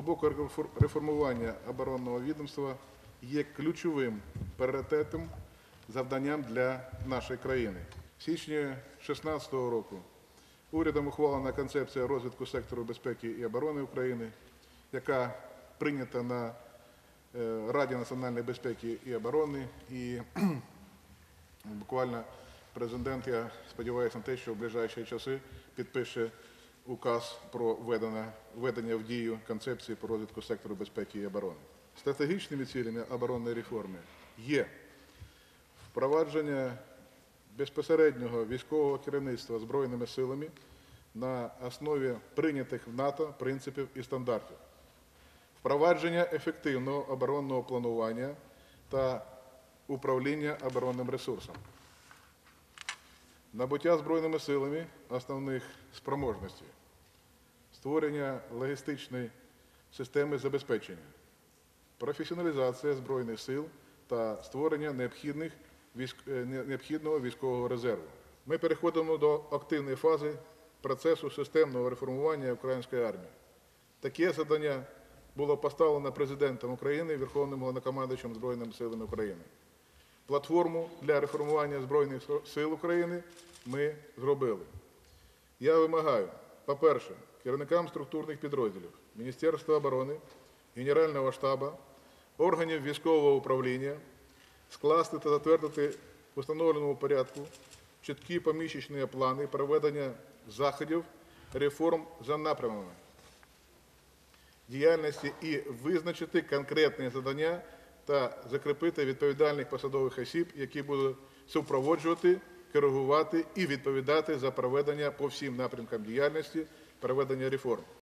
глибоке реформування оборонного відомства є ключовим пріоритетом, завданням для нашої країни. В січні 2016 року урядом ухвалена концепція розвитку сектору безпеки і оборони України, яка прийнята на Раді національної безпеки і оборони. І буквально президент, я сподіваюся на те, що в ближайші часи підпише указ про введення в дію концепції по розвитку сектору безпеки і оборони. Стратегічними цілями оборонної реформи є впровадження безпосереднього військового керівництва Збройними силами на основі прийнятих в НАТО принципів і стандартів, впровадження ефективного оборонного планування та управління оборонним ресурсом, набуття Збройними силами основних спроможностей, створення логістичної системи забезпечення, професіоналізація Збройних сил та створення необхідного військового резерву. Ми переходимо до активної фази процесу системного реформування української армії. Таке завдання було поставлено Президентом України і Верховним Головнокомандуючим Збройними силами України. Платформу для реформування Збройних сил України ми зробили. Я вимагаю, по-перше, керівникам структурних підрозділів Міністерства оборони, Генерального штабу, органів військового управління скласти та затвердити в установленому порядку чіткі помісячні плани проведення заходів, реформ за напрямами діяльності і визначити конкретні завдання та закріпити відповідальних посадових осіб, які будуть супроводжувати, коригувати і відповідати за проведення по всім напрямкам діяльності, проведення реформ.